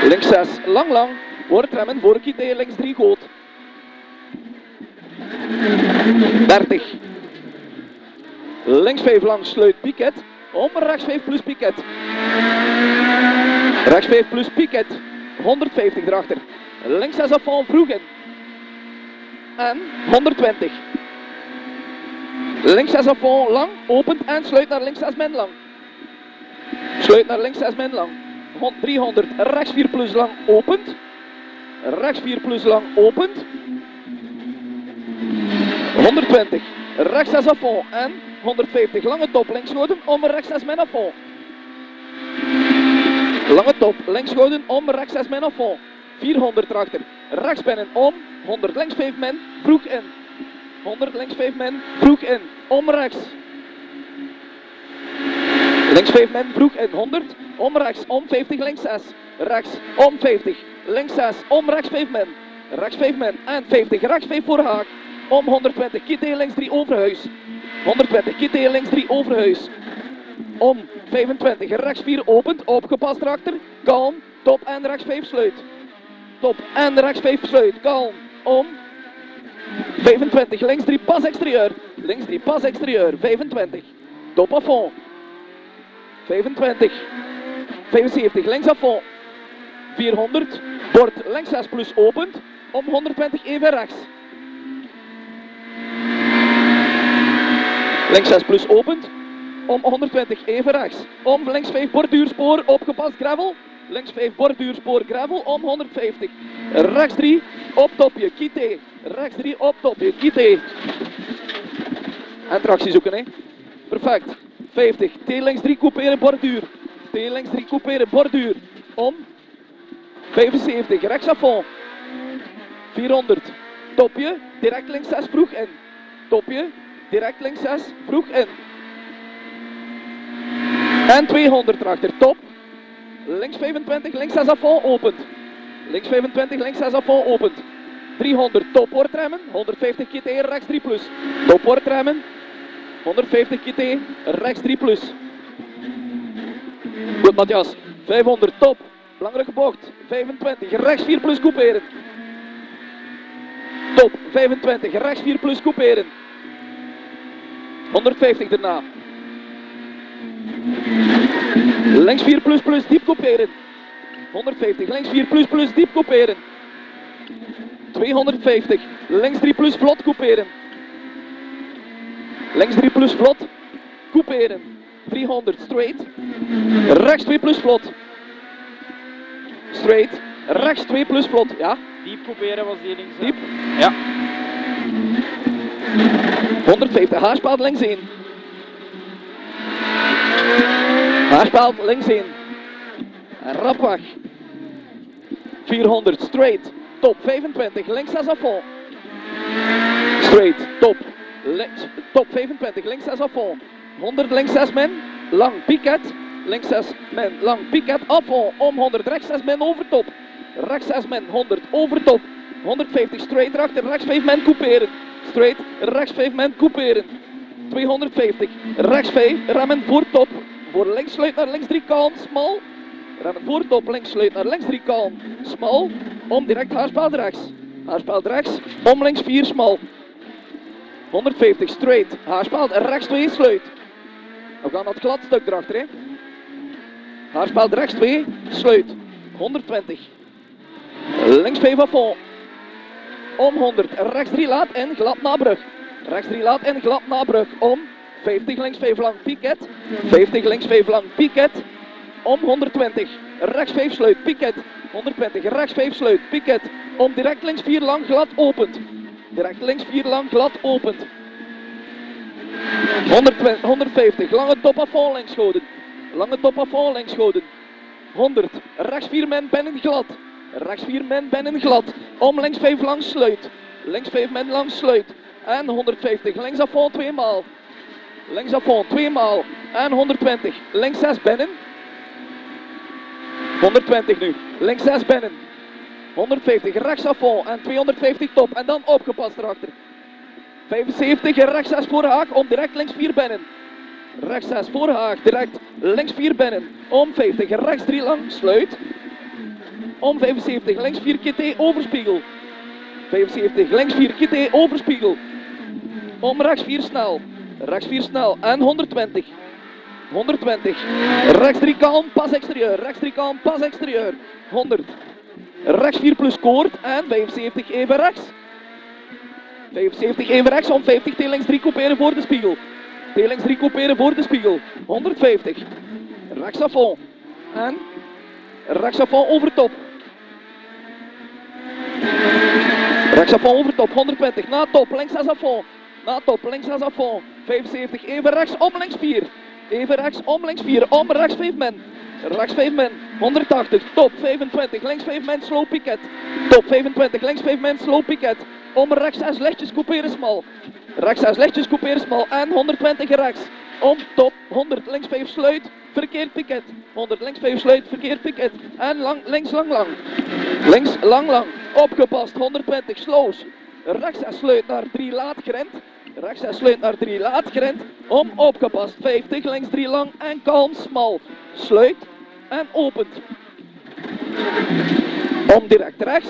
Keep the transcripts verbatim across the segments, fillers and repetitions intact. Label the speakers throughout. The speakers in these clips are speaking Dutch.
Speaker 1: Links zes, lang lang. Wordt remmen voor Kite, links drie goot. dertig. Links vijf lang, sluit piket. Om rechts vijf plus piket. Rechts vijf plus piket. honderdvijftig erachter. Links zes afval vroeg in. En honderdtwintig. Links zes afval lang, opent en sluit naar links zes min lang. Sluit naar links zes min lang. driehonderd, rechts vier plus lang, opent. Rechts vier plus lang, opent. honderdtwintig. Rechts zes afval en honderdvijftig. Lange top, links schoten, om rechts zes min afval. Lange top, links schoten, om rechts zes min afval. vierhonderd erachter. Rechts binnen, om. honderd links vijf min, vroeg in. honderd links vijf min, vroeg in. Om rechts. Links vijf min, vroeg in. honderd. Om rechts, om vijftig, links zes. Rechts, om vijftig. Links zes, om rechts vijf min. Rechts vijf min en vijftig. Rechts vijf voor haak. Om honderdtwintig. Kite links drie overhuis. honderdtwintig. Kite links drie overhuis. Om vijfentwintig. Rechts vier opent. Opgepast erachter. Kalm. Top en rechts vijf sluit. Top en rechts vijf sluit. Kalm. Om vijfentwintig. Links drie pas exterieur. Links drie pas exterieur. vijfentwintig. Top à fond. vijfentwintig. vijfenzeventig. Links à fond. vierhonderd. Bord links zes plus opent. Om honderdtwintig even rechts. Links zes plus opent. Om honderdtwintig even rechts. Om links vijf borduurspoor opgepast gravel. Links vijf borduurspoor gravel om honderdvijftig. Rechts drie op topje. Kite. Rechts drie op topje. Kite. En tractie zoeken hè. Perfect. vijftig. T links drie couperen borduur. T links drie couperen borduur. Om vijfenzeventig. Rechts à fond. vierhonderd. Topje. Direct links zes vroeg in. Topje. Direct links zes vroeg in. En tweehonderd erachter. Top. Links vijfentwintig. Links zes afval opent. Links vijfentwintig. Links zes afval opent. driehonderd. Top wordt remmen. honderdvijftig kite. Rechts drie plus. Top wordt remmen. honderdvijftig kite. Rechts drie plus. Goed Matthias. vijfhonderd. Top. Belangrijke bocht. vijfentwintig. Rechts vier plus couperen. Top. vijfentwintig. Rechts vier plus couperen. honderdvijftig daarna. Links vier plus plus diep couperen. honderdvijftig. Links vier plus plus diep couperen. tweehonderdvijftig. Links drie plus vlot couperen. Links drie plus vlot couperen. driehonderd. Straight. Rechts twee plus vlot. Straight. Rechts twee plus vlot. Ja.
Speaker 2: Diep couperen was die links.
Speaker 1: Diep.
Speaker 2: Ja.
Speaker 1: honderdvijftig. Haarspaal links één. Haarspaal links één. Rap weg. vierhonderd. Straight. Top. vijfentwintig. Links zes afval. Straight. Top. Links, top vijfentwintig. Links zes afval. honderd. Links zes min. Lang piket. Links zes min. Lang piket. Afval. Om honderd. Rechts zes min over top. Rechts zes min. honderd. Over top. honderdvijftig. Straight erachter. Rechts vijf min couperen. Straight. Rechts vijf min couperen. tweehonderdvijftig. Rechts vijf. Remmen voor top. Voor links sluit naar links drie kalm. Smal. Remmen voor top. Links sluit naar links drie kalm. Smal. Om direct haarspaal rechts. Haarspaal rechts. Om links vier smal. honderdvijftig. Straight. Haarspaal rechts twee sluit. We gaan dat gladstuk erachter. Hè. Haarspaal rechts twee. Sluit. honderdtwintig. Links vijf afval. Om honderd. Rechts drie laat in. Glad na brug. Rechts drie laat in. Glad na brug. Om vijftig. Links vijf lang piket. vijftig. Links vijf lang piket. Om honderdtwintig. Rechts vijf sluit. Piket. honderdtwintig. Rechts vijf sluit. Piket. Om direct links vier lang glad opent. Direct links vier lang glad opent. honderdtwintig, honderdvijftig. Lange top afval links schoten. Lange top afval links schoten. honderd. Rechts vier min binnen glad. Rechts vier min binnen glad. Om links vijf lang sluit. Links vijf min lang sluit. En honderdvijftig. Links afval twee maal. Links afval twee maal. En honderdtwintig. Links zes binnen. honderdtwintig nu. Links zes binnen. honderdvijftig. Rechts afval. En tweehonderdvijftig top. En dan opgepast erachter. vijfenzeventig. Rechts zes voor haak. Om direct links vier binnen. Rechts zes voor haak. Direct links vier binnen. Om vijftig. Rechts drie lang. Sluit. om vijfenzeventig, links vier K T, overspiegel. vijfenzeventig, links vier K T, overspiegel. Om rechts vier snel, rechts vier snel en honderdtwintig. honderdtwintig, rechts drie kalm, pas exterieur, rechts drie kalm, pas exterieur. honderd, rechts vier plus koord en vijfenzeventig even rechts. vijfenzeventig even rechts, om vijftig, T links drie couperen voor de spiegel. T links drie couperen voor de spiegel. honderdvijftig, rechts à fond en rechts à fond over top. Rechts à fond over top, honderdtwintig, na top, links zes à fond. Na top, links zes à fond, vijfenzeventig, even rechts, om links vier. Even rechts, om links vier, om rechts vijf min. Rechts vijf min, honderdtachtig, top vijfentwintig, links vijf min, slow piket. Top vijfentwintig, links vijf min, slow piket. Om rechts zes, lichtjes couperen smal. Rechts zes, lichtjes couperen smal en honderdtwintig rechts. Om top, honderd, links vijf sluit, verkeerd piket. honderd, links vijf sluit, verkeerd piket. En lang, links lang lang. Links lang lang, opgepast, honderdtwintig, slows. Rechts zes sluit naar drie laat grend. Rechts zes sluit naar drie laat grend. Om opgepast, vijftig, links drie lang en kalm smal. Sluit en opent. Om direct rechts.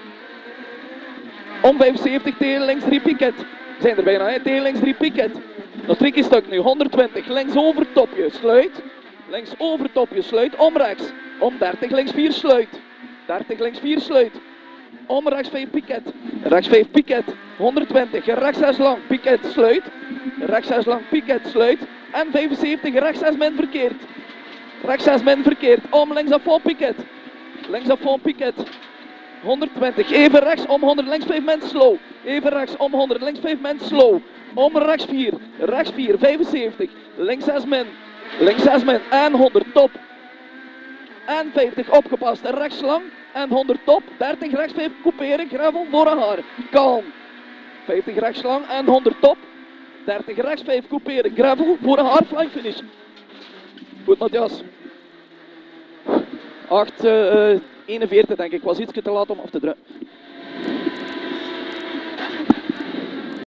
Speaker 1: Om vijfenzeventig, T links drie piket. We zijn er bijna, hè? T links drie piket. Nog drie keer stuk nu, honderdtwintig, links over topje, sluit. Links over topje, sluit, om rechts. Om dertig, links vier sluit. dertig, links vier sluit. Om rechts vijf piket. Rechts vijf piket. honderdtwintig, rechts zes lang, piket, sluit. Rechts zes lang, piket, sluit. En vijfenzeventig, rechts zes min verkeerd. Rechts zes min verkeerd. Om links af fond piket. Links af fond piket. honderdtwintig, even rechts, om honderd, links vijf min slow. Even rechts, om honderd, links vijf min slow. Om rechts vier, rechts vier, vijfenzeventig, links zes min, links zes min en honderd top. En vijftig opgepast, rechts lang en honderd top, dertig rechts vijf couperen, gravel voor een haar, kalm. vijftig rechts lang en honderd top, dertig rechts vijf couperen, gravel voor een haar, flank finish. Goed Matthias. acht eenenveertig denk ik, was iets te laat om af te drukken.